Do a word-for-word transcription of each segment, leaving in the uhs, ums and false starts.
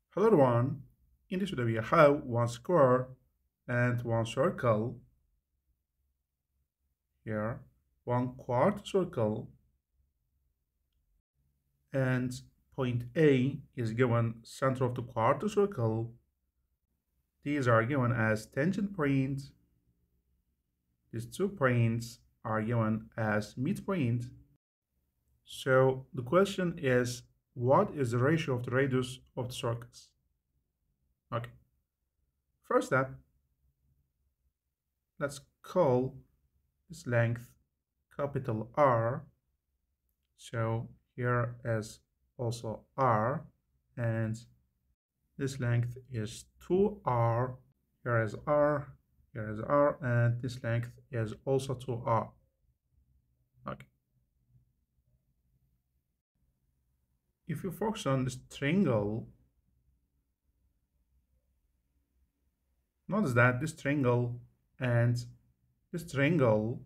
Hello everyone, in this video we have one square and one circle here, one quart circle, and point A is given center of the quarter circle. These are given as tangent points. These two points are given as midpoint. So the question is, what is the ratio of the radius of the circles? Okay, first step, let's call this length capital R. So here is also R, and this length is two R. Here is R, here is R, and this length is also two R. Okay. If you focus on this triangle, notice that this triangle and this triangle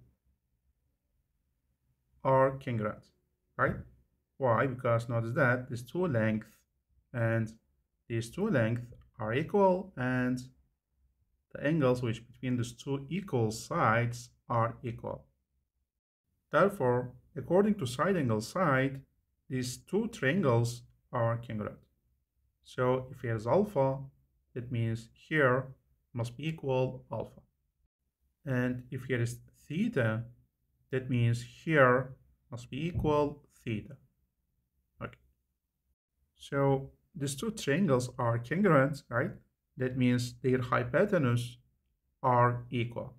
are congruent, right? Why? Because notice that these two lengths and these two lengths are equal, and the angles which between these two equal sides are equal. Therefore, according to side angle side, these two triangles are congruent. So if here is alpha, that means here must be equal alpha. And if here is theta, that means here must be equal theta. Okay. So these two triangles are congruent, right? That means their hypotenuse are equal.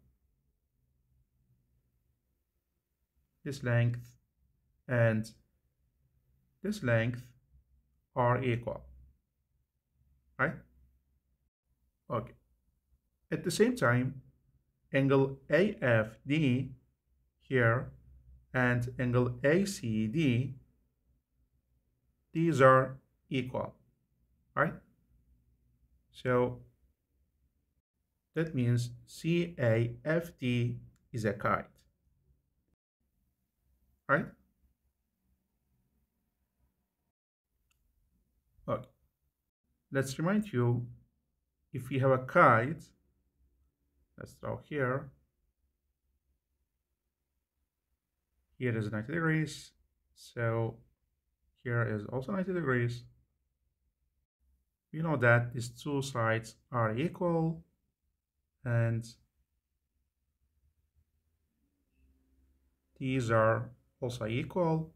This length and this length are equal, right? Okay. At the same time, angle A F D here and angle A C D, these are equal, right? So that means C A F D is a kite, right? Okay. Let's remind you, if we have a kite, let's draw here. Here is ninety degrees, so here is also ninety degrees. We know that these two sides are equal, and these are also equal.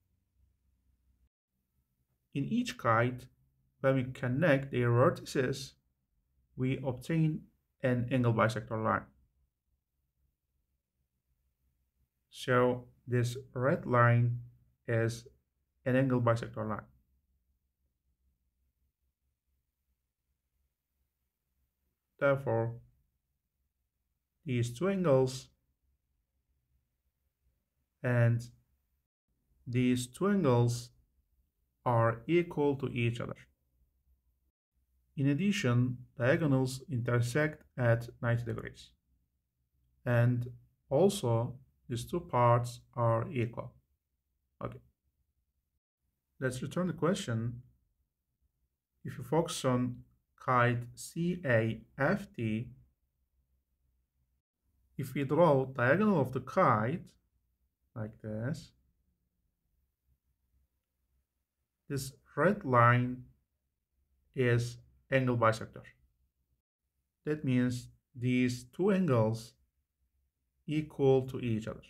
In each kite, when we connect their vertices, we obtain an angle bisector line. So this red line is an angle bisector line. Therefore, these two angles and these two angles are equal to each other. In addition, diagonals intersect at ninety degrees. And also, these two parts are equal. Okay. Let's return the question. If you focus on kite C A F T, if we draw diagonal of the kite like this, this red line is angle bisector. That means these two angles equal to each other.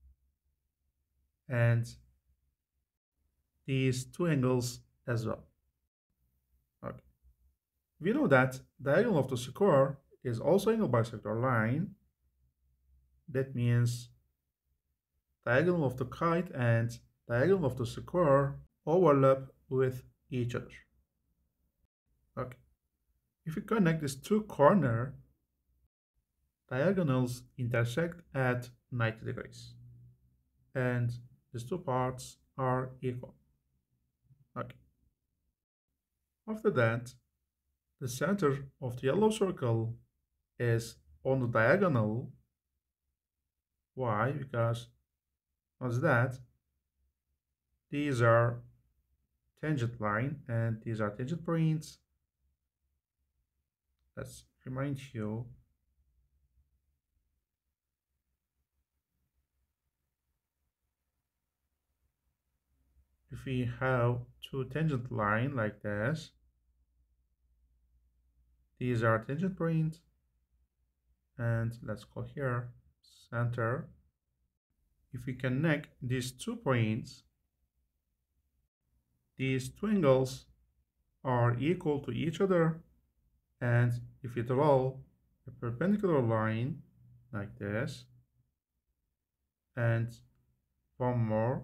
And these two angles as well. Okay. We know that diagonal of the square is also angle bisector line. That means diagonal of the kite and diagonal of the square overlap with each other. Okay. If we connect these two corners, diagonals intersect at ninety degrees. And these two parts are equal. Okay. After that, the center of the yellow circle is on the diagonal. Why? Because notice that these are tangent line and these are tangent points. let's remind you. If we have two tangent lines like this, these are tangent points, and let's call here center. If we connect these two points, these two angles are equal to each other, and if we draw a perpendicular line like this, and one more,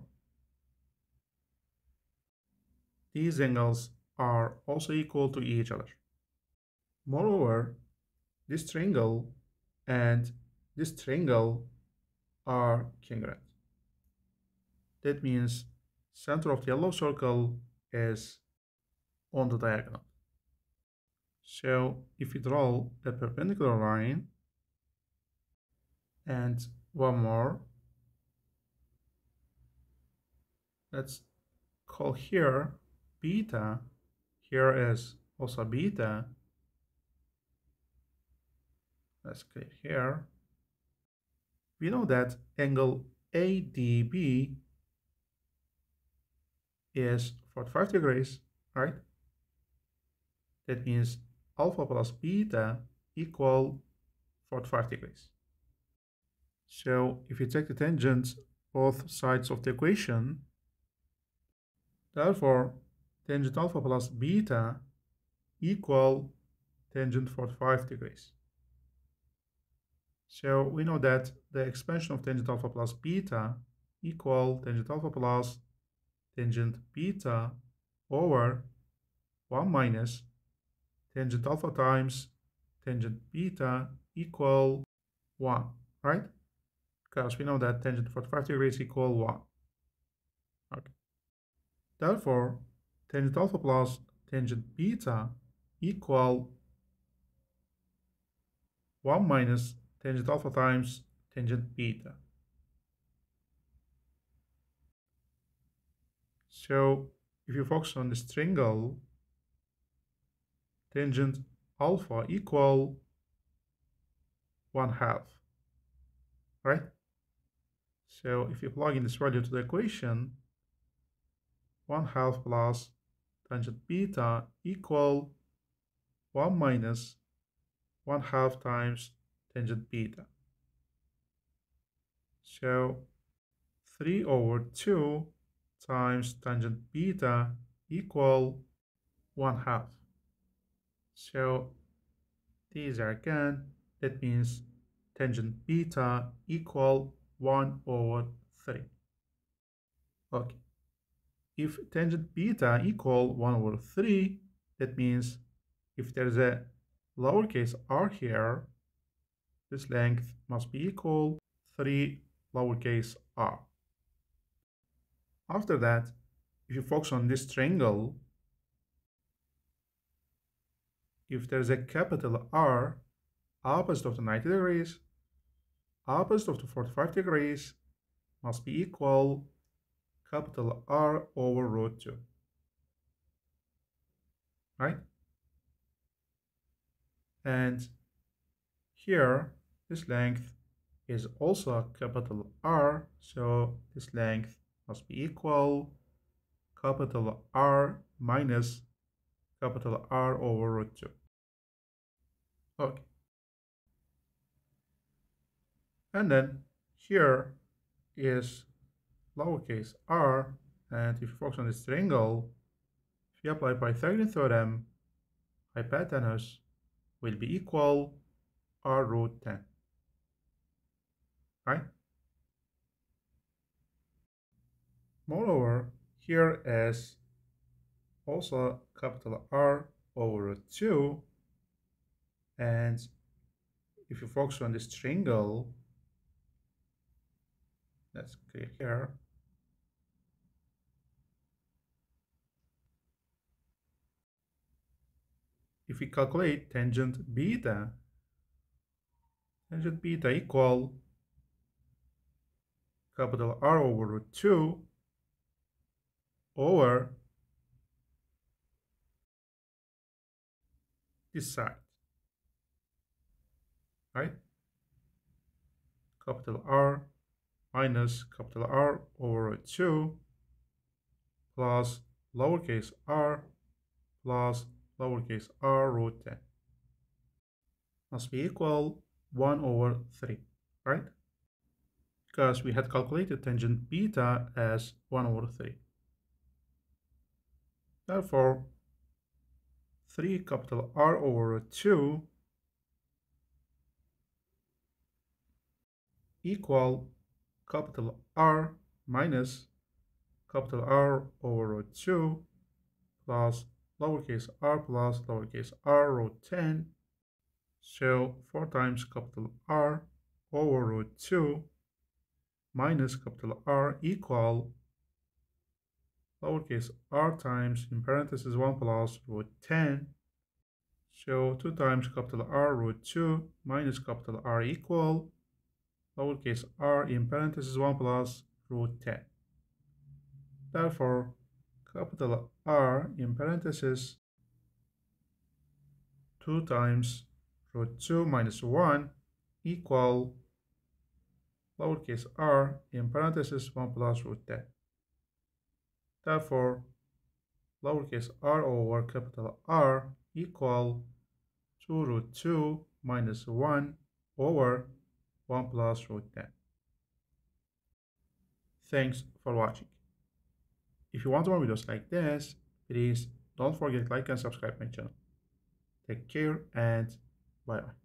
these angles are also equal to each other. Moreover, this triangle and this triangle are congruent. That means center of the yellow circle is on the diagonal. So if we draw a perpendicular line and one more, let's call here beta, here is also beta, let's click here. We know that angle A D B is forty-five degrees, right? That means alpha plus beta equal forty-five degrees. So if you take the tangents both sides of the equation, therefore tangent alpha plus beta equal tangent forty-five degrees. So we know that the expansion of tangent alpha plus beta equal tangent alpha plus tangent beta over one minus tangent alpha times tangent beta equal one, right? Because we know that tangent forty-five degrees equal one. Okay. Therefore, tangent alpha plus tangent beta equal one minus tangent alpha times tangent beta. So if you focus on this triangle, tangent alpha equal one half, right? So if you plug in this value to the equation, one half plus tangent beta equal one minus one half times tangent beta. So three over two times tangent beta equal one half. So these are again, that means tangent beta equal one over three. Okay. If tangent beta equal one over three, that means if there's a lowercase r here, this length must be equal three lowercase r. After that, if you focus on this triangle, if there's a capital R, opposite of the ninety degrees, opposite of the forty-five degrees must be equal capital R over root two, right? And here, this length is also a capital R, so this length must be equal capital R minus capital R over root two. Okay. And then here is lowercase r, and if you focus on this triangle, if you apply Pythagorean theorem, hypotenuse will be equal r root ten, right? Moreover, here is also capital R over root two, and if you focus on this triangle, let's click here. If we calculate tangent beta, tangent beta equal capital R over root two over this side. right? Capital R minus capital R over root two plus lowercase r plus lowercase r root ten must be equal one over three, right? Because we had calculated tangent beta as one over three. Therefore, three capital R over two equal capital R minus capital R over two plus lowercase r plus lowercase r root ten. So four times capital R over root two minus capital R equal lowercase r times in parentheses one plus root ten. So two times capital R root two minus capital R equal lowercase r in parentheses one plus root ten. Therefore, capital R in parentheses two times root two minus one equal lowercase r in parentheses one plus root ten. Therefore, lowercase r over capital R equal two root two minus one over one plus root ten. Thanks for watching. If you want more videos like this, please don't forget to like and subscribe my channel. Take care and bye bye.